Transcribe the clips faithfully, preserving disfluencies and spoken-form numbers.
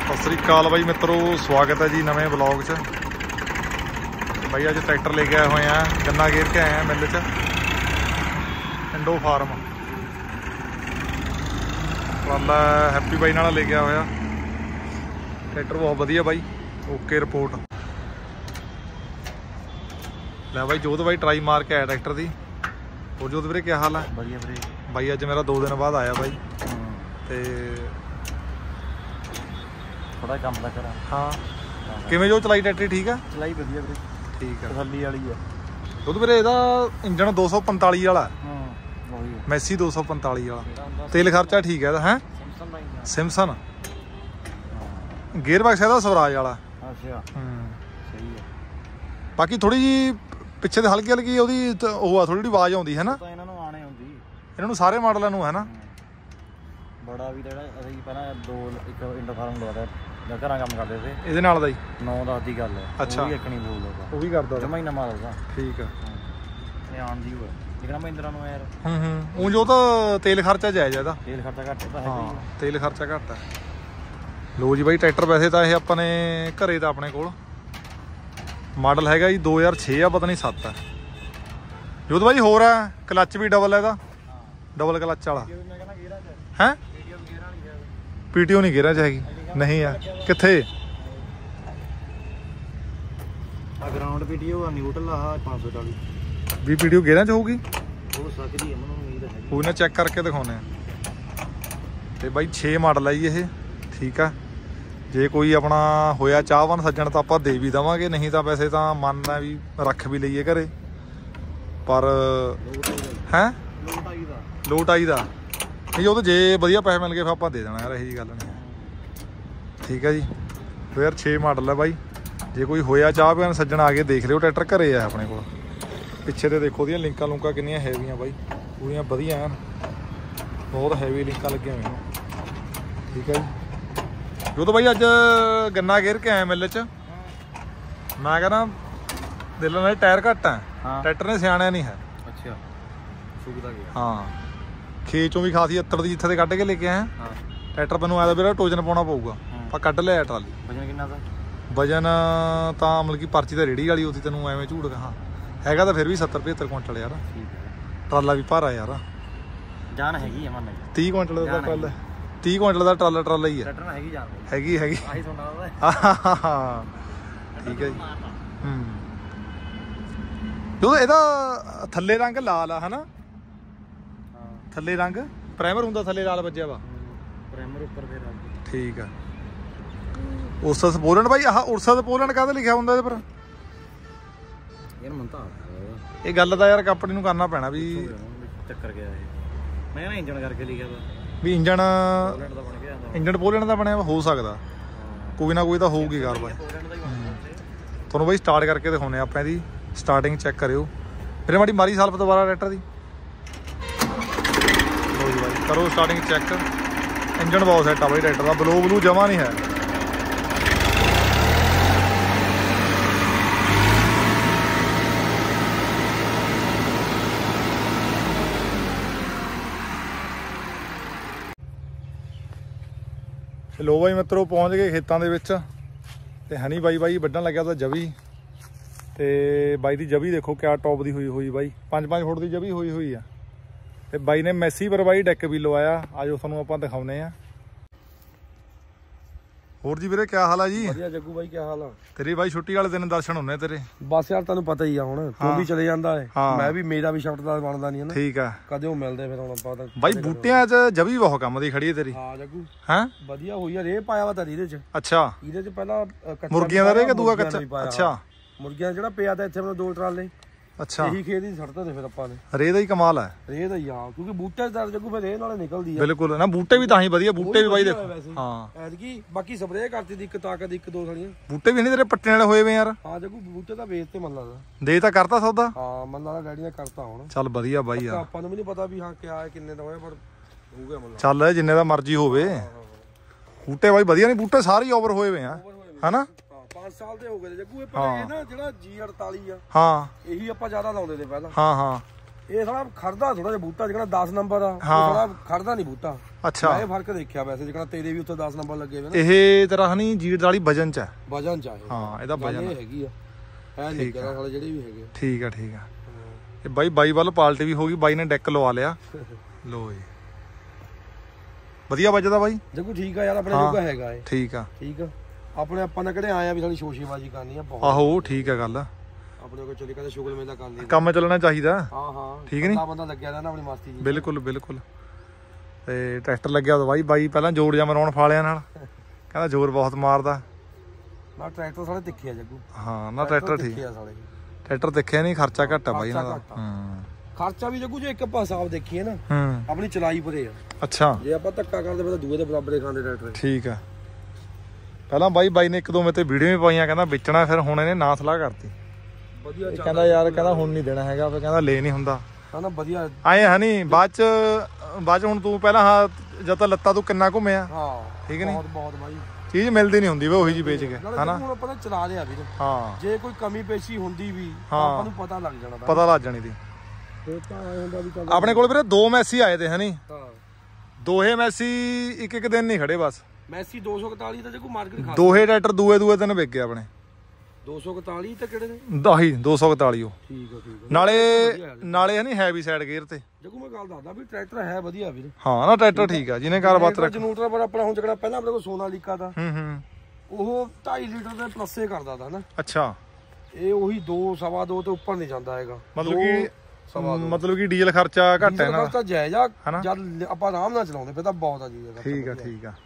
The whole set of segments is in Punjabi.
सत श्री अकाल बाई मित्रों, स्वागत है जी नवे ब्लॉग च। बाई अज ट्रैक्टर लेके आए हुए हैं, गन्ना घेर के आए हैं मिल च, इंडो फार्म ट्राला हैप्पी बाई नाल लेके आया होया। ट्रैक्टर बहुत वधिया बाई, ओके रिपोर्ट। लै बाई जोत बाई ट्राई मार के आया ट्रैक्टर की। और जोत वीरे क्या हाल है? बढ़िया वीरे। बाई अज मेरा दो दिन बाद आया बाई ते थोड़ा काम दा करा। हाँ किवें जो चलाई ट्रैक्टर ठीक है? चलाई वधिया वीरे, ठीक है, तसल्ली वाली है। जोत वीरे इहदा इंजन दो सौ पंताली वाला हां वही है, मैसी दो सौ पंताली वाला। तेल खर्चा ठीक है है? सिमसन गेयर बॉक्स है स्वराज वाला। अच्छा सही है। बाकी थोड़ी जी पिछे हल्की हल्की ओहदी ਉਹ ਆ थोड़ी जी आवाज आउंदी है ना। ਤਾਂ ਇਹਨਾਂ ਨੂੰ ਆਣੇ ਹੁੰਦੀ, ਇਹਨਾਂ ਨੂੰ ਸਾਰੇ ਮਾਡਲਾਂ ਨੂੰ है ना। ਬੜਾ ਵੀ ਜਿਹੜਾ ਅਸੀਂ ਪਹਿਲਾਂ ਦੋ ਇੱਕ ਇੰਡੋ ਫਾਰਮ ਲਿਆ ਤਾਂ ਘਰਾਂ ਕੰਮ ਕਰਦੇ ਸੀ ਇਹਦੇ ਨਾਲ ਦਾ ਹੀ ਨੌ ਦਸ ਦੀ ਗੱਲ ਹੈ। ਅੱਛਾ, ਉਹ ਵੀ ਇੱਕ ਨਹੀਂ ਬੋਲਦਾ, ਉਹ ਵੀ ਕਰਦਾ ਜਮਾ ਹੀ ਨਾ ਮਾਰਦਾ। ਠੀਕ ਆ, ਇਹ ਆਣ ਦੀ ਹੋਇਆ ਜਿਹੜਾ ਮਹਿੰਦਰਾ ਨੂੰ ਯਾਰ। ਹੂੰ ਹੂੰ ਉਹ ਜੋ ਤਾਂ ਤੇਲ ਖਰਚਾ ਜਾਇਜ਼ ਹੈ ਇਹਦਾ, ਤੇਲ ਖਰਚਾ ਘੱਟ ਤਾਂ ਹੈ। ਹਾਂ ਤੇਲ ਖਰਚਾ ਘੱਟ ਹੈ। ਲੋ ਜੀ ਬਾਈ ਟਰੈਕਟਰ ਵੈਸੇ ਤਾਂ ਇਹ ਆਪਾਂ ਨੇ ਘਰੇ ਤਾਂ ਆਪਣੇ ਕੋਲ ਮਾਡਲ ਹੈਗਾ ਜੀ ਦੋ ਹਜ਼ਾਰ ਛੇ ਆ, ਪਤਾ ਨਹੀਂ ਸੱਤ ਆ। ਜੋਤ ਬਾਈ ਹੋਰ ਹੈ ਕਲੱਚ ਵੀ ਡਬਲ ਹੈ ਇਹਦਾ, ਡਬਲ ਕਲੱਚ ਵਾਲਾ ਹੈ। ਪੀਟੀਓ ਨਹੀਂ ਗੇਰਾਂ ਚ ਹੈਗੀ? ਨਹੀਂ ਆ ਕਿੱਥੇ? ਆ ਗਰਾਊਂਡ ਪੀਟੀਓ ਆ, ਨਿਊਟਰਲ ਆ ਪੰਜ ਸੌ ਚਾਲੀ ਵੀ ਪੀਟੀਓ ਗੇਰਾਂ ਚ ਹੋਊਗੀ, ਹੋ ਸਕਦੀ ਹੈ, ਮੈਨੂੰ ਉਮੀਦ ਹੈ। ਕੋਈ ਨਾ ਚੈੱਕ ਕਰਕੇ ਦਿਖਾਉਂਦੇ ਆ। ਤੇ ਬਾਈ ਛੇ ਮਾਡਲ ਆ ਜੀ ਇਹ, ਠੀਕ ਆ। ਜੇ ਕੋਈ ਆਪਣਾ ਹੋਇਆ ਚਾਹਵਾਨ ਸੱਜਣ ਤਾਂ ਆਪਾਂ ਦੇ ਵੀ ਦੇਵਾਂਗੇ, ਨਹੀਂ ਤਾਂ ਵੈਸੇ ਤਾਂ ਮੰਨਦਾ ਵੀ ਰੱਖ ਵੀ ਲਈਏ ਘਰੇ, ਪਰ ਹੈ ਲੋਟ ਆਈ ਦਾ ਨਹੀਂ। ਉਹ ਤਾਂ ਜੇ ਵਧੀਆ ਪੈਸੇ ਮਿਲ ਗਏ ਫਿਰ ਆਪਾਂ ਦੇ ਦੇਣਾ ਯਾਰ, ਇਹੋ ਜਿਹੀ ਗੱਲ ਨਹੀਂ। ਠੀਕ ਹੈ ਜੀ, ਦੋ ਹਜ਼ਾਰ ਛੇ ਮਾਡਲ ਹੈ ਬਾਈ। ਜੇ ਕੋਈ ਹੋਇਆ ਚਾਹਵਾਨ ਸੱਜਣ ਆ ਕੇ ਦੇਖ ਲਿਓ, ਟਰੈਕਟਰ ਘਰੇ ਆ ਆਪਣੇ ਕੋਲ। ਪਿੱਛੇ ਤੇ ਦੇਖੋ ਉਹਦੀਆਂ ਲਿੰਕਾਂ ਲੁੰਕਾਂ ਕਿੰਨੀਆਂ ਹੈਵੀਆਂ ਬਾਈ, ਪੂਰੀਆਂ ਵਧੀਆ ਐਨ, ਬਹੁਤ ਹੈਵੀ ਲਿੰਕਾਂ ਲੱਗੀਆਂ ਹੋਈਆਂ। ਠੀਕ ਹੈ ਜੀ। ਜੋ ਤਾਂ ਬਾਈ ਅੱਜ ਗੰਨਾ ਗੇਰ ਕੇ ਆਇਆ ਮਿੱਲ ਚ, ਮੈਂ ਕਹਿੰਦਾ ਦਿਲ ਨਾਲ ਟਾਇਰ ਘੱਟ ਆ, ਟਰੈਕਟਰ ਨੇ ਸਿਆਣਿਆ ਨਹੀਂ ਹੈ। ਅੱਛਾ ਸੁੱਕਦਾ ਗਿਆ। ਹਾਂ ਖੇਤ ਚੋਂ ਵੀ ਖਾਸੀ ਅੱਤਰ ਦੀ ਜਿੱਥੇ ਤੇ ਕੱਢ ਕੇ ਲੈ ਕੇ ਆਇਆ ਟਰੈਕਟਰ। ਮੈਨੂੰ ਆਇਆ ਵੀਰਾ ਟੋਜਨ ਪਾਉਣਾ ਪਊਗਾ, ਆਪਾਂ ਕੱਢ ਲਿਆ ਟਰਾਲੀ। ਵਜਨ ਕਿੰਨਾ ਦਾ? ਵਜਨ ਤਾਂ ਮਤਲਬ ਕਿ ਪਰਚੀ ਤਾਂ ਰੇੜੀ ਵਾਲੀ ਉਹਦੀ, ਤੈਨੂੰ ਐਵੇਂ ਝੂਠ ਕਹਾਂ ਹੈਗਾ ਤਾਂ ਫਿਰ ਵੀ ਸੱਤਰ ਪਝੱਤਰ ਕੁਇੰਟਲ ਯਾਰ। ਟਰਾਲਾ ਵੀ ਭਾਰਾ ਯਾਰ, ਜਾਨ ਹੈਗੀ ਆ ਮੰਨ। ਤੀਹ ਕੁਇੰਟਲ ਦਾ ਟਰਾਲਾ, ਤੀਹ ਕੁਇੰਟਲ ਦਾ ਟਰਾਲਾ ਟਰਾਲਾ ਹੀ ਹੈ। ਹੈਗੀ ਜਾਨ, ਹੈਗੀ ਹੈਗੀ ਆਹੀ ਸੁਣਦਾ। ਠੀਕ ਹੈ ਜੀ। ਹੂੰ ਜਦੋਂ ਇਹਦਾ ਥੱਲੇ ਰੰਗ ਲਾਲ ਆ ਹਨਾ, ਥੱਲੇ ਰੰਗ ਪ੍ਰਾਈਮਰ ਹੁੰਦਾ, ਥੱਲੇ ਲਾਲ ਵੱਜਿਆ ਵਾ ਪ੍ਰਾਈਮਰ ਉੱਪਰ ਫੇਰ ਆ। ਠੀਕ ਆ। ਉਰਸਸ ਪੋਲੈਂਡ ਬਾਈ, ਆਹ ਉਰਸਸ ਪੋਲੈਂਡ ਕਾਹਦੇ ਲਿਖਿਆ ਹੁੰਦਾ ਇਹਦੇ ਪਰ ਯਾਰ? ਮਨ ਤਾਂ ਇਹ ਗੱਲ ਤਾਂ ਯਾਰ ਕੰਪਨੀ ਨੂੰ ਕਰਨਾ ਪੈਣਾ ਵੀ ਚੱਕਰ ਗਿਆ ਇਹ। ਮੈਂ ਨਾ ਇੰਜਣ ਕਰਕੇ ਲਿਖਿਆ ਵਾ ਵੀ ਇੰਜਣ ਪੋਲੈਂਡ ਦਾ ਬਣ ਗਿਆ, ਇੰਜਣ ਪੋਲੈਂਡ ਦਾ ਬਣਿਆ ਹੋ ਸਕਦਾ, ਕੋਈ ਨਾ ਕੋਈ ਤਾਂ ਹੋਊਗੀ ਕਾਰਵਾਈ। ਤੁਹਾਨੂੰ ਬਾਈ ਸਟਾਰਟ ਕਰਕੇ ਦਿਖਾਉਂਦੇ ਆਪਾਂ ਇਹਦੀ ਸਟਾਰਟਿੰਗ ਚੈੱਕ ਕਰਿਓ। ਫਿਰ ਮਾੜੀ ਮਾਰੀ ਸਾਲ ਦੁਬਾਰਾ ਟਰੈਕਟਰ ਦੀ ਬਾਈ ਕਰੋ ਸਟਾਰਟਿੰਗ ਚੈੱਕ। ਇੰਜਣ ਬਹੁਤ ਸੈੱਟ ਆ ਬਾਈ ਟਰੈਕਟਰ ਦਾ, ਬਲੋ ਬਲੂ ਜਮਾ ਨਹੀਂ ਹੈ। ਲੋ ਬਾਈ ਮਿੱਤਰੋ ਪਹੁੰਚ ਗਏ ਖੇਤਾਂ ਦੇ ਵਿੱਚ, ਤੇ ਹਨੀ ਬਾਈ ਬਾਈ ਵੱਢਣ ਲੱਗਿਆ ਤਾਂ ਜਵੀ। ਤੇ ਬਾਈ ਦੀ ਜਵੀ ਦੇਖੋ ਕਿਆ ਟੌਪ ਦੀ ਹੋਈ ਹੋਈ ਬਾਈ, ਪੰਜ ਪੰਜ ਫੁੱਟ ਦੀ ਜਵੀ ਹੋਈ ਹੋਈ ਆ। ਤੇ ਬਾਈ ਨੇ ਮੈਸੀ ਪਰ ਬਾਈ ਡੈਕ ਵੀ ਲਵਾਇਆ, ਆਜੋ ਤੁਹਾਨੂੰ ਆਪਾਂ ਦਿਖਾਉਂਦੇ ਆ। ਹੋਰ ਜੀ ਵੀਰੇ ਕਿਆ ਹਾਲ ਆ ਜੀ? ਵਧੀਆ ਜੱਗੂ ਬਾਈ ਕਿਆ ਹਾਲ ਆ ਤੇਰੀ ਬਾਈ ਛੁੱਟੀ ਵਾਲੇ ਦਿਨ ਦਰਸ਼ਨ ਹੁੰਨੇ ਤੇਰੇ। ਬਸ ਯਾਰ ਤੁਹਾਨੂੰ ਪਤਾ ਹੀ ਆ, ਹੁਣ ਤੂੰ ਵੀ ਚਲੇ ਜਾਂਦਾ ਹੈ, ਮੈਂ ਵੀ, ਮੇਰਾ ਵੀ ਸ਼ਬਦ ਦਾ ਬਣਦਾ ਨਹੀਂ ਹੈ ਨਾ। ਠੀਕ ਆ, ਕਦੇ ਉਹ ਮਿਲਦੇ ਫਿਰ ਹੁਣ ਆਪਾਂ ਤਾਂ ਬਾਈ। ਬੂਟਿਆਂ 'ਚ ਜਵੀ ਬਹੁਤ ਕੰਮ ਦੀ ਖੜੀ ਹੈ ਤੇਰੀ। ਹਾਂ ਜੱਗੂ ਹੈਂ ਵਧੀਆ ਹੋਈ ਆ, ਰੇਹ ਪਾਇਆ ਵਾ ਤਾਂ ਇਹਦੇ 'ਚ। ਅੱਛਾ ਇਹਦੇ 'ਚ ਪਹਿਲਾਂ ਮੁਰਗੀਆਂ ਦਾ ਰੇਹ ਕਿ ਦੂਆ ਕੱਚਾ? ਅੱਛਾ ਮੁਰਗੀਆਂ ਜਿਹੜਾ ਪਿਆ ਤਾਂ ਇੱਥੇ ਮੈਨੂੰ ਦੋ ਟਰਾਲੇ। ਅੱਛਾ ਇਹੀ ਖੇਤ ਹੀ ਛੱਡਦੇ ਤੇ ਫਿਰ ਆਪਾਂ ਨੇ। ਰੇਹ ਦਾ ਹੀ ਕਮਾਲ ਹੈ, ਰੇਹ ਦਾ ਹੀ ਆ, ਕਿਉਂਕਿ ਬੂਟੇ ਦਾ ਜੱਗੂ ਫਿਰ ਰੇਹ ਨਾਲੇ ਨਿਕਲਦੀ ਆ। ਬਿਲਕੁਲ ਨਾ, ਬੂਟੇ ਵੀ ਤਾਂ ਹੀ ਵਧੀਆ, ਬੂਟੇ ਵੀ ਬਾਈ ਦੇਖੋ। ਹਾਂ ਐਤਕੀ ਬਾਕੀ ਸਪਰੇਅ ਕਰਤੀ ਦੀ ਇੱਕ ਤਾਕਤ ਇੱਕ ਦੋ ਥਲੀਆਂ। ਬੂਟੇ ਵੀ ਨਹੀਂ ਤੇਰੇ ਪੱਟੇ ਵਾਲੇ ਹੋਏ ਵੇ ਯਾਰ। ਹਾਂ ਜੱਗੂ ਬੂਟੇ ਤਾਂ ਵੇਚ ਤੇ ਮੰਨ ਲੱਗਦਾ ਦੇ ਤਾਂ ਕਰਤਾ ਸੌਦਾ। ਹਾਂ ਮੰਨ ਲੱਗਦਾ ਡੈਡੀ ਨੇ ਕਰਤਾ ਹੁਣ। ਚੱਲ ਵਧੀਆ ਬਾਈ ਯਾਰ, ਆਪਾਂ ਨੂੰ ਵੀ ਨਹੀਂ ਪਤਾ ਵੀ ਹਾਂ ਕਿਆ ਹੈ ਕਿੰਨੇ ਦਾ ਹੋਇਆ, ਪਰ ਹੋ ਗਿਆ ਮੰਨ। ਚੱਲ ਜਿੰਨੇ ਦਾ ਮਰਜ਼ੀ ਹੋਵੇ, ਬੂਟੇ ਬਾਈ ਵਧੀਆ ਨਹੀਂ, ਬੂਟੇ ਸਾਰੇ ਓਵਰ ਹੋਏ ਵੇ ਆ ਹਨਾ। ਪੰਜ ਸਾਲ ਦੇ ਹੋ ਗਏ ਜੱਗੂ ਇਹ, ਪਰ ਇਹ ਨਾ ਜਿਹੜਾ ਜੀ ਅੜਤਾਲੀ ਆ ਹਾਂ ਇਹੀ ਆਪਾਂ ਜ਼ਿਆਦਾ ਲਾਉਂਦੇ ਤੇ ਪਹਿਲਾਂ। ਹਾਂ ਹਾਂ ਇਹ ਸਾਲਾ ਖੜਦਾ ਥੋੜਾ ਜਿਹਾ ਬੂਟਾ ਜਿਹੜਾ ਦਸ ਨੰਬਰ ਆ ਥੋੜਾ ਖੜਦਾ ਨਹੀਂ ਬੂਟਾ। ਅੱਛਾ ਇਹ ਫਰਕ ਦੇਖਿਆ ਵੈਸੇ ਜਿਹੜਾ ਤੇਰੇ ਵੀ ਉੱਥੇ ਦਸ ਨੰਬਰ ਲੱਗੇ ਹੋਏ ਨੇ। ਇਹ ਤੇਰਾ ਹਨੀ ਜੀੜ ਵਾਲੀ ਵਜਨ ਚ ਹੈ। ਵਜਨ ਚ ਆ ਹਾਂ ਇਹਦਾ ਵਜਨ ਹੈਗੀ ਆ ਹੈ ਨਹੀਂ ਕਿਹੜਾ ਵਾਲੇ ਜਿਹੜੇ ਵੀ ਹੈਗੇ। ਠੀਕ ਆ ਠੀਕ ਆ। ਇਹ ਬਾਈ ਬਾਈ ਵੱਲ ਪਾਲਟੀ ਵੀ ਹੋ ਗਈ, ਬਾਈ ਨੇ ਡੈਕ ਲਵਾ ਲਿਆ। ਲੋ ਜੀ ਵਧੀਆ ਵੱਜਦਾ ਬਾਈ ਜੱਗੂ। ਠੀਕ ਆ ਯਾਰ ਆਪਣੇ ਜੋਗਾ ਹੈਗਾ ਇਹ। ਠੀਕ ਆ ਠੀਕ ਆ ਆਪਣੇ ਆਪਾਂ ਨੇ ਕਿਹੜੇ ਆਏ ਆ ਵੀ ਸਾਡੀ ਸ਼ੋਸ਼ੇਬਾਜ਼ੀ ਕਰਨੀ ਆ ਬਹੁਤ। ਆਹੋ ਠੀਕ ਆ ਗੱਲ। ਆਪਣੇ ਕੋਲ ਚੱਲੀ ਕਹਿੰਦੇ ਸ਼ੁਗਲ ਮੇਲਾ ਕਰ ਲਈ ਕੰਮ ਚੱਲਣਾ ਚਾਹੀਦਾ। ਹਾਂ ਹਾਂ ਠੀਕ ਨਹੀਂ ਬੰਦਾ ਲੱਗਿਆ ਰਹਿੰਦਾ ਆਪਣੀ ਮਸਤੀ ਜੀ। ਬਿਲਕੁਲ ਬਿਲਕੁਲ। ਤੇ ਟਰੈਕਟਰ ਲੱਗਿਆ ਤਾਂ ਬਾਈ ਬਾਈ ਪਹਿਲਾਂ ਜੋੜ ਜਾ ਮਰਾਉਣ ਫਾਲਿਆਂ ਨਾਲ, ਕਹਿੰਦਾ ਜ਼ੋਰ ਬਹੁਤ ਮਾਰਦਾ। ਨਾ ਟਰੈਕਟਰ ਸਾਲੇ ਤਿੱਖੇ ਆ ਜੱਗੂ। ਹਾਂ ਨਾ ਟਰੈਕਟਰ ਠੀਕ ਆ ਸਾਲੇ। ਟਰੈਕਟਰ ਦੇਖਿਆ ਨਹੀਂ, ਖਰਚਾ ਘੱਟ ਆ ਬਾਈ ਇਹਨਾਂ ਦਾ। ਹਾਂ ਖਰਚਾ ਵੀ ਜੱਗੂ ਜੇ ਇੱਕ ਆਪਾਂ ਹਿਸਾਬ ਦੇਖੀਏ ਨਾ ਹੂੰ ਆਪਣੀ ਚਲਾਈ ਪਰੇ ਆ। ਅੱਛਾ ਜੇ ਆਪਾਂ ਧੱਕਾ ਕਰਦੇ ਫਿਰ ਦੂਏ ਦੇ ਬਰਾਬਰ ਹੀ ਖਾਂਦੇ ਟਰੈਕਟਰ। ਠੀਕ ਆ। ਪਹਿਲਾਂ ਬਾਈ ਬਾਈ ਨੇ ਇੱਕ ਦੋ ਮੇ ਤੇ ਵੀਡੀਓ ਵੀ ਪਾਈਆਂ, ਕਹਿੰਦਾ ਵੇਚਣਾ, ਫਿਰ ਹੁਣ ਇਹਨੇ ਨਾ ਸਲਾਹ ਕਰਤੀ। ਵਧੀਆ ਕਹਿੰਦਾ ਯਾਰ ਕਹਿੰਦਾ ਹੁਣ ਨਹੀਂ ਦੇਣਾ ਹੈਗਾ, ਫਿਰ ਕਹਿੰਦਾ ਲੈ ਨਹੀਂ ਹੁੰਦਾ। ਕਹਿੰਦਾ ਵਧੀਆ ਆਏ ਹਨੀ ਬਾਅਦ ਚ ਬਾਅਦ ਚ ਹੁਣ ਤੂੰ ਪਹਿਲਾਂ ਹਾਂ ਜਦ ਤਾਂ ਲੱਤਾਂ ਤੂੰ ਕਿੰਨਾ ਘੁੰਮਿਆ। ਹਾਂ ਠੀਕ ਨਹੀਂ ਬਹੁਤ ਬਹੁਤ ਬਾਈ ਚੀਜ਼ ਮਿਲਦੀ ਨਹੀਂ ਹੁੰਦੀ ਵੇ ਉਹੀ ਜੀ ਵੇਚ ਕੇ ਹਨਾ। ਹੁਣ ਆਪਾਂ ਚਲਾ ਲਿਆ ਵੀਰ। ਹਾਂ ਜੇ ਕੋਈ ਕਮੀ ਪੇਸ਼ੀ ਹੁੰਦੀ ਵੀ ਆਪਾਂ ਨੂੰ ਪਤਾ ਲੱਗ ਜਾਣਾ। ਪਤਾ ਲੱਗ ਜਾਣੀ ਦੀ। ਆਪਣੇ ਕੋਲ ਵੀਰੇ ਦੋ ਮੈਸੀ ਆਏ ਤੇ ਹਨੀ। ਹਾਂ ਦੋਹੇ ਮੈਸੀ ਇੱਕ ਇੱਕ ਦਿਨ ਨਹੀਂ ਖੜੇ ਬਸ। ਮੈਸੀ ਦੋ ਸੌ ਇਕਤਾਲੀ ਤਾਂ ਜੇ ਕੋਈ ਮਾਰਕੀਟ ਖਾ ਦੋਹੇ ਟਰੈਕਟਰ ਦੂਏ ਦੂਏ ਦਿਨ ਵਿਕ ਗਏ ਆਪਣੇ। ਦੋ ਸੌ ਇਕਤਾਲੀ ਤੇ ਕਿਹੜੇ ਨੇ? ਦਾਹੀ ਦੋ ਸੌ ਇਕਤਾਲੀ ਉਹ। ਠੀਕ ਆ ਠੀਕ ਆ। ਨਾਲੇ ਨਾਲੇ ਹਨੀ ਹੈਵੀ ਸਾਈਡ ਗੇਅਰ ਤੇ। ਜੱਗੂ ਮੈਂ ਗੱਲ ਦੱਸਦਾ ਵੀ ਟਰੈਕਟਰ ਹੈ ਵਧੀਆ ਵੀਰ। ਹਾਂ ਨਾ ਟਰੈਕਟਰ ਠੀਕ ਆ ਜਿਹਨੇ ਗੱਲਬਾਤ ਰੱਖ। ਜਨੂਟਰ ਪਰ ਆਪਣਾ ਹੁਣ ਜਿਹੜਾ ਪਹਿਲਾਂ ਆਪਣੇ ਕੋਲ ਸੋਨਾਲੀਕਾ ਦਾ ਹੂੰ ਹੂੰ ਉਹ ਢਾਈ ਲੀਟਰ ਦੇ ਪਲੱਸੇ ਕਰਦਾ ਤਾ ਨਾ। ਅੱਛਾ ਇਹ ਉਹੀ ਦੋ ਸਵਾ ਦੋ ਤੇ ਉੱਪਰ ਨਹੀਂ ਜਾਂਦਾ ਹੈਗਾ। ਮਤਲਬ ਕਿ ਮਤਲਬ ਕਿ ਡੀਜ਼ਲ ਖਰਚਾ ਘੱਟ ਹੈ ਨਾ। ਖਰਚਾ ਜਾਇਜ਼ ਆ ਜਦ ਆਪਾਂ ਆਰਾਮ ਨਾਲ ਚਲਾਉਂਦੇ ਫਿਰ ਤਾਂ ਬਹੁਤ ਆ ਜੀ। ਠੀਕ ਆ ਠੀਕ ਆ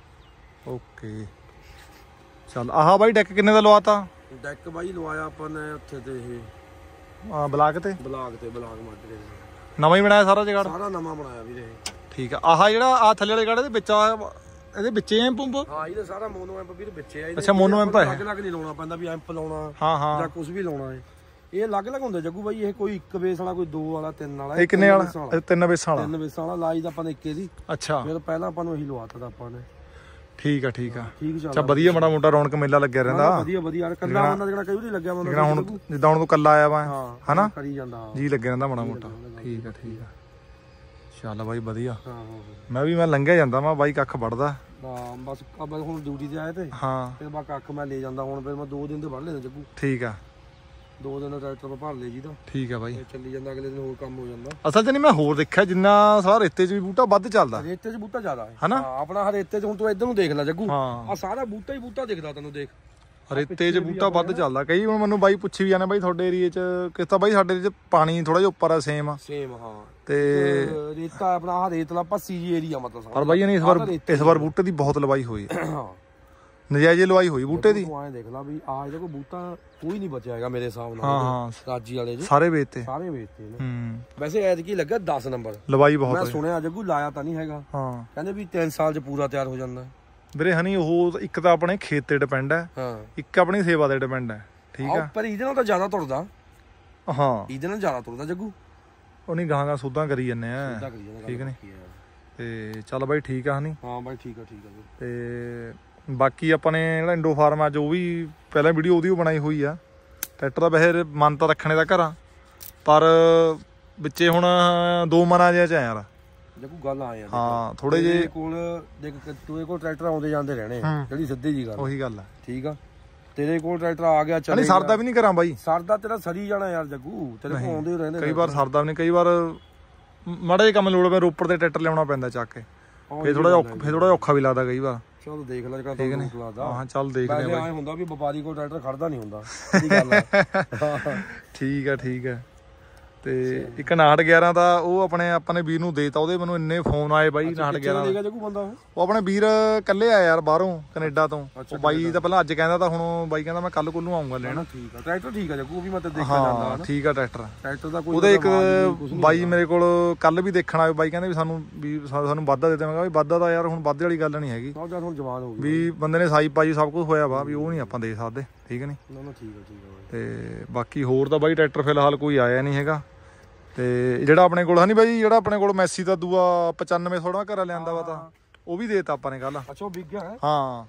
ਓਕੇ ਚੱਲ। ਆਹ ਬਾਈ ਡੈਕ ਕਿੰਨੇ ਦਾ ਲਵਾਤਾ? ਡੈਕ ਬਾਈ ਲਵਾਇਆ ਆਪਾਂ ਨੇ ਉੱਥੇ ਤੇ ਇਹ ਆ ਬਲਾਕ ਤੇ ਬਲਾਕ ਤੇ ਬਲਾਕ ਮਾਜਰੇ ਨਵਾਂ ਹੀ ਬਣਾਇਆ ਸਾਰਾ ਜਗਾੜ। ਸਾਰਾ ਨਵਾਂ ਬਣਾਇਆ ਵੀਰੇ। ਠੀਕ ਆ। ਆਹ ਜਿਹੜਾ ਆ ਥੱਲੇ ਵਾਲੇ ਗਾੜੇ ਦੇ ਵਿੱਚ ਆ ਇਹਦੇ ਵਿੱਚੇ ਐਂਪ ਪੰਪ। ਹਾਂ ਇਹਦੇ ਸਾਰਾ ਮੋਨੋ ਐਂਪ ਵੀਰੇ ਵਿੱਚੇ ਆ। ਅੱਛਾ ਮੋਨੋ ਐਂਪ ਹੈ। ਅਲੱਗ ਅਲੱਗ ਨਹੀਂ ਲਾਉਣਾ ਪੈਂਦਾ ਵੀ ਐਂਪ ਲਾਉਣਾ ਹਾਂ ਹਾਂ ਜਾਂ ਕੁਝ ਵੀ ਲਾਉਣਾ ਹੈ। ਇਹ ਅਲੱਗ ਅਲੱਗ ਹੁੰਦਾ ਜੱਗੂ ਬਾਈ। ਇਹ ਕੋਈ ਇੱਕ ਬੇਸ ਵਾਲਾ ਕੋਈ ਦੋ ਵਾਲਾ ਤਿੰਨ ਵਾਲਾ। ਇਹ ਕਿੰਨੇ ਵਾਲਾ? ਤਿੰਨ ਬੇਸਾਂ ਵਾਲਾ। ਤਿੰਨ ਬੇਸਾਂ ਵਾਲਾ ਲਾਈ ਦਾ ਆਪਾਂ ਨੇ ਇੱਕੇ ਦੀ। ਅੱਛਾ ਫਿਰ ਪਹਿਲਾਂ ਆਪਾਂ ਨੂੰ ਇਹੀ ਲਵਾਤਾ ਤਾਂ ਆਪਾਂ ਨੇ। ਠੀਕ ਆ ਠੀਕ ਆ। ਠੀਕ ਚੱਲ। ਅੱਛਾ ਵਧੀਆ ਮਾੜਾ ਮੋਟਾ ਰੌਣਕ ਮੇਲਾ ਲੱਗਿਆ ਰਹਿੰਦਾ। ਵਧੀਆ ਵਧੀਆ ਕੱਲਾ ਬੰਦਾ ਜਿਹੜਾ ਕਈ ਵਾਰੀ ਲੱਗਿਆ ਬੰਦਾ ਜਿਹੜਾ ਹੁਣ ਜਿੱਦਾਂ ਹੁਣ ਤੂੰ ਕੱਲਾ ਆਇਆ ਵਾ ਹਨਾ ਕਰੀ ਜਾਂਦਾ ਜੀ ਲੱਗਿਆ ਰਹਿੰਦਾ ਮਾੜਾ ਮੋਟਾ। ਠੀਕ ਆ ਠੀਕ ਆ ਚੱਲ ਬਾਈ ਵਧੀਆ। ਹਾਂ ਮੈਂ ਵੀ ਮੈਂ ਲੰਘਿਆ ਜਾਂਦਾ ਮੈਂ ਬਾਈ ਕੱਖ ਵੜਦਾ। ਹਾਂ ਬਸ ਆਪਾਂ ਹੁਣ ਡਿਊਟੀ ਤੇ ਆਏ ਤੇ ਹਾਂ ਫਿਰ ਬਾ ਕੱਖ ਮੈਂ ਲੈ ਜਾਂਦਾ। ਹੁਣ ਫਿਰ ਮੈਂ ਦੋ ਦਿਨ ਤੇ ਵੜ ਲੈਣਾ ਜੱਗੂ। ਠੀਕ ਆ ਦੋ ਦਿਨ ਟਰੈਕਟਰ ਪਰ ਭਰ ਲੈ ਜੀ ਤਾਂ। ਠੀਕ ਆ ਬਾਈ ਚੱਲੀ ਜਾਂਦਾ ਅਗਲੇ ਦਿਨ ਹੋਰ ਕੰਮ ਹੋ ਜਾਂਦਾ। ਅਸਲ 'ਚ ਨਹੀਂ ਮੈਂ ਹੋਰ ਦੇਖਿਆ ਜਿੰਨਾ ਸਾਰਾ ਰੇਤੇ 'ਚ ਵੀ ਬੂਟਾ ਵੱਧ ਚੱਲਦਾ। ਰੇਤੇ 'ਚ ਬੂਟਾ ਜ਼ਿਆਦਾ ਹੈ ਹਨਾ। ਆਪਣਾ ਰੇਤੇ 'ਚ ਹੁਣ ਤੂੰ ਇੱਧਰ ਨੂੰ ਦੇਖ ਲੈ ਜੱਗੂ। ਆ ਸਾਰਾ ਬੂਟਾ ਹੀ ਬੂਟਾ ਦਿਖਦਾ ਤੈਨੂੰ ਦੇਖ। ਰੇਤੇ 'ਚ ਬੂਟਾ ਵੱਧ ਚੱਲਦਾ। ਕਈ ਹੁਣ ਮੈਨੂੰ ਬਾਈ ਪੁੱਛੀ ਵੀ ਜਾਂਦੇ ਬਾਈ ਤੁਹਾਡੇ ਏਰੀਏ 'ਚ ਕਿਸ ਤਾਂ ਬਾਈ ਸਾਡੇ 'ਚ ਪਾਣੀ ਥੋੜਾ ਜਿਹਾ ਉੱਪਰ ਆ ਸੇਮ ਆ ਸੇਮ ਹਾਂ ਤੇ ਰੇਤਾ ਆਪਣਾ ਆ ਰੇਤਲਾ ਪੱਸੀ ਜੀ ਏਰੀਆ ਮਤਲਬ। ਪਰ ਬਾਈ ਨੇ ਇਸ ਵਾਰ ਇਸ ਵਾਰ ਬੂਟੇ ਦੀ ਬਹੁਤ ਲਵਾਈ ਹੋਈ ਹਾਂ ਨਜਾਇਜ਼ ਲਵਾਈ ਹੋਈ ਬੂਟੇ ਦੀ। ਤੂੰ ਐਂ ਦੇਖ ਲਾ ਵੀ ਆ ਇਹਦੇ ਕੋਲ ਬੂਟਾ ਕੋਈ ਨਹੀਂ ਬਚਿਆ ਹੈਗਾ ਮੇਰੇ ਹਿਸਾਬ ਨਾਲ। ਹਾਂ ਹਾਂ ਰਾਜੀ ਵਾਲੇ ਜੀ ਸਾਰੇ ਵੇਚਤੇ ਸਾਰੇ ਵੇਚਤੇ ਨੇ। ਹੂੰ ਵੈਸੇ ਐਤਕੀ ਲੱਗਾ ਦਸ ਨੰਬਰ ਲਵਾਈ ਬਹੁਤ। ਮੈਂ ਸੁਣਿਆ ਜੱਗੂ ਲਾਇਆ ਤਾਂ ਨਹੀਂ ਹੈਗਾ। ਹਾਂ ਕਹਿੰਦੇ ਵੀ ਤਿੰਨ ਸਾਲ 'ਚ ਪੂਰਾ ਤਿਆਰ ਹੋ ਜਾਂਦਾ ਵੀਰੇ ਹਨੀ। ਉਹ ਇੱਕ ਤਾਂ ਆਪਣੇ ਖੇਤ ਤੇ ਡਿਪੈਂਡ ਹੈ। ਹਾਂ ਇੱਕ ਆਪਣੀ ਸੇਵਾ ਤੇ ਡਿਪੈਂਡ ਹੈ। ਠੀਕ ਆ ਪਰ ਇਹਦੇ ਨਾਲ ਤਾਂ ਜ਼ਿਆਦਾ ਤੁਰਦਾ। ਹਾਂ ਇਹਦੇ ਨਾਲ ਜ਼ਿਆਦਾ ਤੁਰਦਾ ਜੱਗੂ। ਉਹ ਨਹੀਂ ਗਾਹਾਂ ਗਾਹਾਂ ਸੋਧਾਂ ਕਰੀ ਜੰਨੇ ਆ। ਠੀਕ ਨੇ ਤੇ ਚੱਲ ਬਾਈ ਠੀਕ ਆ ਹਨੀ। ਹਾਂ ਬਾਈ ਠੀਕ ਆ ਠੀਕ ਆ ਤੇ ਬਾਕੀ ਆਪਾਂ ਨੇ ਜਿਹੜਾ ਇੰਡੋ ਫਾਰਮ ਆ ਜੋ ਵੀ ਪਹਿਲਾਂ ਵੀਡੀਓ ਉਹਦੀ ਬਣਾਈ ਹੋਈ ਆ। ਟਰੈਕਟਰ ਦਾ ਵੈਸੇ ਮਨ ਤਾਂ ਰੱਖਣੇ ਦਾ ਘਰਾਂ ਪਰ ਵਿੱਚੇ ਹੁਣ ਦੋ ਮਨਾਂ ਜਿਹਾ ਚ ਆ ਯਾਰ ਜੱਗੂ ਗੱਲ ਆ ਯਾਰ। ਹਾਂ ਥੋੜੇ ਜਿਹੇ ਕੋਲ ਦੇਖ ਤੂੰ ਕੋਲ ਟਰੈਕਟਰ ਆਉਂਦੇ ਜਾਂਦੇ ਰਹਿਣੇ ਜਿਹੜੀ ਸਿੱਧੀ ਜੀ ਗੱਲ ਉਹੀ ਗੱਲ ਆ। ਠੀਕ ਆ ਤੇਰੇ ਕੋਲ ਟਰੈਕਟਰ ਆ ਗਿਆ ਚੱਲ। ਨਹੀਂ ਸਰਦਾ ਵੀ ਨਹੀਂ ਕਰਾਂ ਬਾਈ। ਸਰਦਾ ਤੇਰਾ ਸਰੀ ਜਾਣਾ ਯਾਰ ਜੱਗੂ। ਤੇਰੇ ਕੋਲ ਆਉਂਦੇ ਰਹਿੰਦੇ ਕਈ ਵਾਰ ਸਰਦਾ ਵੀ ਨਹੀਂ। ਕਈ ਵਾਰ ਮਾੜਾ ਜਿਹਾ ਕੰਮ ਲੋੜ ਪੈ ਰੋਪੜ ਤੇ ਟਰੈਕਟਰ ਲਿਆਉਣਾ ਪੈਂਦਾ ਚੱਕ ਕੇ। ਫੇਰ ਥੋੜਾ ਜਿਹਾ ਫੇਰ ਥੋੜਾ ਔਖਾ ਵੀ ਲੱਗਦਾ ਕਈ ਵਾਰ। ਚਲ ਦੇਖ ਲੈ ਜਿਹੜਾ ਤੈਨੂੰ ਲੱਗਦਾ। ਹਾਂ ਚੱਲ ਦੇਖਦੇ ਆ ਬਾਈ। ਐ ਹੁੰਦਾ ਵੀ ਵਪਾਰੀ ਕੋਲ ਟਰੈਕਟਰ ਖੜਦਾ ਨਹੀਂ ਹੁੰਦਾ। ਇਹ ਗੱਲ ਆ। ਠੀਕ ਆ ਠੀਕ ਆ। ਤੇ ਇੱਕ ਉਨਾਹਠ ਗਿਆਰਾਂ ਦਾ ਉਹ ਆਪਣੇ ਆਪਾਂ ਨੇ ਵੀਰ ਨੂੰ ਦੇਤਾ। ਉਹਦੇ ਮੈਨੂੰ ਇੰਨੇ ਫੋਨ ਆਏ ਬਾਈ ਉਨਾਹਠ ਗਿਆਰਾਂ ਉਹ ਆਪਣੇ ਵੀਰ ਕੱਲੇ ਆਏ ਯਾਰ ਬਾਹਰੋਂ ਕੈਨੇਡਾ ਤੋਂ। ਉਹ ਬਾਈ ਤਾਂ ਪਹਿਲਾਂ ਅੱਜ ਕਹਿੰਦਾ ਤਾਂ ਹੁਣ ਬਾਈ ਕਹਿੰਦਾ ਮੈਂ ਕੱਲ ਕੋਲ ਨੂੰ ਆਉਂਗਾ ਲੈਣ। ਠੀਕ ਆ ਟਰੈਕਟਰ ਠੀਕ ਆ ਜੱਗੂ ਵੀ ਮੈਂ ਤਾਂ ਦੇਖਿਆ ਜਾਂਦਾ। ਹਾਂ ਠੀਕ ਆ ਟਰੈਕਟਰ ਟਰੈਕਟਰ ਦਾ ਕੋਈ ਉਹਦੇ ਇੱਕ ਬਾਈ ਮੇਰੇ ਕੋਲ ਕੱਲ ਵੀ ਦੇਖਣ ਆਏ। ਬਾਈ ਕਹਿੰਦੇ ਵੀ ਸਾਨੂੰ ਵੀ ਸਾਨੂੰ ਵਾਧਾ ਦੇ ਦੇ। ਮੈਂ ਕਿਹਾ ਵੀ ਵਾਧਾ ਦਾ ਯਾਰ ਹੁਣ ਵਾਧੇ ਵਾਲੀ ਗੱਲ ਨਹੀਂ ਹੈਗੀ। ਹੁਣ ਜਵਾਨ ਹੋ ਗਈ ਵੀ ਬੰਦੇ ਨੇ ਸਾਈ ਪਾਈ ਸਭ ਕੁਝ ਹੋਇਆ ਵਾ ਵੀ ਉਹ ਨਹੀਂ ਆਪਾਂ ਦੇ ਸਕਦੇ। ਠੀਕ ਨੀ ਨਾ ਨਾ ਠੀਕ ਆ ਠੀਕ ਆ। ਤੇ ਬਾਕੀ ਹੋਰ ਤਾਂ ਬਾਈ ਟਰੈਕਟਰ ਫਿਲਹਾਲ ਕੋਈ ਆਇਆ ਨਹੀਂ ਹੈਗਾ। ਤੇ ਜਿਹੜਾ ਆਪਣੇ ਕੋਲ ਹਨੀ ਬਾਈ ਜਿਹੜਾ ਆਪਣੇ ਕੋਲ ਮੈਸੀ ਦਾ ਦੂਆ ਪਚਾਨਵੇਂ ਥੋੜਾ ਘਰ ਲਿਆਂਦਾ ਵਾ ਤਾਂ ਉਹ ਵੀ ਦੇਤਾ ਆਪਾਂ ਨੇ ਕੱਲ। ਅੱਛਾ ਉਹ ਵਿਕ ਗਿਆ ਹੈ। ਹਾਂ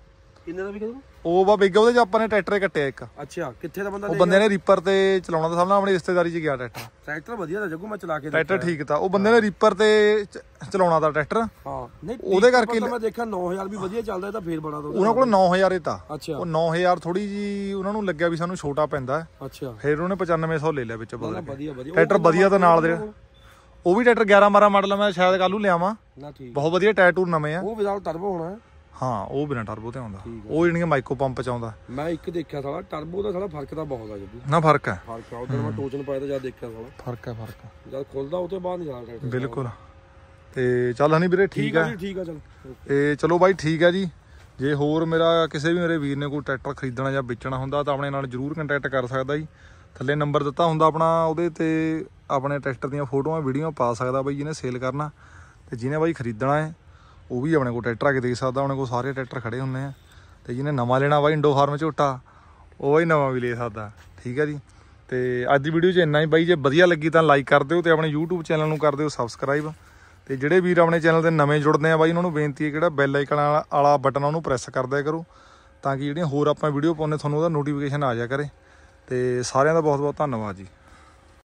ਕਿੰਨੇ ਦਾ ਵਿਕਿਆ ਉਹ ਬਾ ਵਿਕਿਆ ਉਹਦੇ ਚ ਆਪਾਂ ਨੇ ਟਰੈਕਟਰ ਕੱਟਿਆ ਇੱਕ। ਅੱਛਾ ਕਿੱਥੇ ਦਾ ਬੰਦਾ? ਉਹ ਬੰਦੇ ਨੇ ਰੀਪਰ ਤੇ ਚਲਾਉਣਾ ਤਾਂ ਸਾਹਮਣੇ ਆਪਣੀ ਰਿਸ਼ਤੇਦਾਰੀ ਚ ਗਿਆ ਟਰੈਕਟਰ। ਟਰੈਕਟਰ ਵਧੀਆ ਦਾ ਜੱਗੂ, ਮੈਂ ਚਲਾ ਕੇ ਟਰੈਕਟਰ ਠੀਕ ਤਾਂ ਉਹ ਬੰਦੇ ਨੇ ਰੀਪਰ ਤੇ ਚਲਾਉਣਾ ਤਾਂ ਟਰੈਕਟਰ। ਹਾਂ ਨਹੀਂ ਉਹਦੇ ਕਰਕੇ ਮੈਂ ਦੇਖਿਆ ਨੌ ਹਜ਼ਾਰ ਵੀ ਵਧੀਆ ਚੱਲਦਾ, ਤਾਂ ਫੇਰ ਬੜਾ ਉਹਨਾਂ ਕੋਲ ਨੌ ਹਜ਼ਾਰ ਇਹ ਤਾਂ। ਅੱਛਾ ਉਹ ਨੌ ਹਜ਼ਾਰ ਥੋੜੀ ਜੀ ਉਹਨਾਂ ਨੂੰ ਲੱਗਿਆ ਵੀ ਸਾਨੂੰ ਛੋਟਾ ਪੈਂਦਾ। ਅੱਛਾ ਫੇਰ ਉਹਨੇ ਪਚਾਨਵੇਂ ਸੌ ਲੈ ਲਿਆ ਵਿੱਚ ਬਦਲ ਕੇ। ਵਧੀਆ ਵਧੀਆ ਟਰੈਕਟਰ ਵਧੀਆ ਤਾਂ ਨਾਲ ਦੇ ਉਹ ਵੀ ਟਰੈਕਟਰ ਗਿਆਰਾਂ ਬਾਰਾਂ ਮਾਡਲ ਮੈਂ ਸ਼ਾਇਦ ਕੱਲ੍ਹ ਨੂੰ ਲਿਆਵਾਂ। ਨਾ ਠੀਕ ਬਹੁਤ ਵਧੀਆ ਟਾਇਰ ਟੂਰ ਨਵੇਂ ਆ। ਉਹ ਵਿਦਆਊਟ ਟਰਬੋ ਹੋਣਾ? ਹਾਂ ਉਹ ਬਿਨਾਂ ਟਰਬੋ ਤੇ ਆਉਂਦਾ, ਉਹ ਜਿਹੜੀਆਂ ਮਾਈਕੋ ਪੰਪ ਚ ਆਉਂਦਾ। ਮੈਂ ਇੱਕ ਦੇਖਿਆ ਸਾਲਾ ਟਰਬੋ ਦਾ, ਸਾਲਾ ਫਰਕ ਤਾਂ ਬਹੁਤ ਆ ਜੀ। ਨਾ ਫਰਕ ਹੈ, ਫਰਕ ਆ। ਉਧਰ ਮੈਂ ਟੋਚਨ ਪਾਇਆ ਤਾਂ ਜਦ ਦੇਖਿਆ ਸਾਲਾ ਫਰਕ ਹੈ ਫਰਕ ਜਦ ਖੁੱਲਦਾ ਉਹ ਤੋਂ ਬਾਅਦ ਨਹੀਂ ਜਾਣਾ ਟਰੈਕਟਰ। ਬਿਲਕੁਲ। ਤੇ ਚੱਲ ਹਨੀ ਵੀਰੇ ਠੀਕ ਹੈ। ਠੀਕ ਆ ਚਲ। ਤੇ ਚਲੋ ਬਾਈ ਠੀਕ ਹੈ ਜੀ। ਜੇ ਹੋਰ ਮੇਰਾ ਕਿਸੇ ਵੀ ਮੇਰੇ ਵੀਰ ਨੇ ਕੋਈ ਟਰੈਕਟਰ ਖਰੀਦਣਾ ਜਾਂ ਵੇਚਣਾ ਹੁੰਦਾ ਤਾਂ ਆਪਣੇ ਨਾਲ ਜਰੂਰ ਕੰਟੈਕਟ ਕਰ ਸਕਦਾ ਜੀ। ਥੱਲੇ ਨੰਬਰ ਦਿੱਤਾ ਹੁੰਦਾ ਆਪਣਾ, ਉਹਦੇ ਤੇ ਆਪਣੇ ਟਰੈਕਟਰ ਦੀਆਂ ਫੋਟੋਆਂ ਵੀਡੀਓ ਪਾ ਸਕਦਾ ਬਾਈ ਜਿਹਨੇ ਸੇਲ ਕਰਨਾ। ਤੇ ਜਿਹਨੇ ਬਾਈ ਖਰੀਦਣਾ ਹੈ ਉਹ ਵੀ ਆਪਣੇ ਕੋਲ ਟਰੈਕਟਰ ਆ ਕੇ ਦੇਖ ਸਕਦਾ। ਆਪਣੇ ਕੋਲ ਸਾਰੇ ਟਰੈਕਟਰ ਖੜੇ ਹੁੰਦੇ ਆ। ਤੇ ਜਿਹਨੇ ਨਵਾਂ ਲੈਣਾ ਬਾਈ ਇੰਡੋ ਫਾਰਮ ਝੋਟਾ, ਉਹ ਬਾਈ ਨਵਾਂ ਵੀ ਲੈ ਸਕਦਾ। ਠੀਕ ਹੈ ਜੀ। ਤੇ ਅੱਜ ਦੀ ਵੀਡੀਓ 'ਚ ਇੰਨਾ ਹੀ ਬਾਈ। ਜੇ ਵਧੀਆ ਲੱਗੀ ਤਾਂ ਲਾਈਕ ਕਰ ਦਿਓ ਤੇ ਆਪਣੇ YouTube ਚੈਨਲ ਨੂੰ ਕਰ ਦਿਓ ਸਬਸਕ੍ਰਾਈਬ। ਤੇ ਜਿਹੜੇ ਵੀਰ ਆਪਣੇ ਚੈਨਲ ਤੇ ਨਵੇਂ ਜੁੜਦੇ ਆ ਬਾਈ ਉਹਨਾਂ ਨੂੰ ਬੇਨਤੀ ਹੈ ਕਿਹੜਾ ਬੈਲ ਆਈਕਨ ਵਾਲਾ ਬਟਨ ਉਹਨੂੰ ਪ੍ਰੈਸ ਕਰ ਦਿਆ ਕਰੋ, ਤਾਂ ਕਿ ਜਿਹੜੀਆਂ ਹੋਰ ਆਪਾਂ ਵੀਡੀਓ ਪਾਉਂਦੇ ਤੁਹਾਨੂੰ ਉਹਦਾ ਨੋਟੀਫਿਕੇਸ਼ਨ ਆ ਜਾ ਕਰੇ। ਤੇ ਸਾਰਿਆਂ ਦਾ ਬਹੁਤ ਬਹੁਤ ਧੰਨਵਾਦ ਜੀ।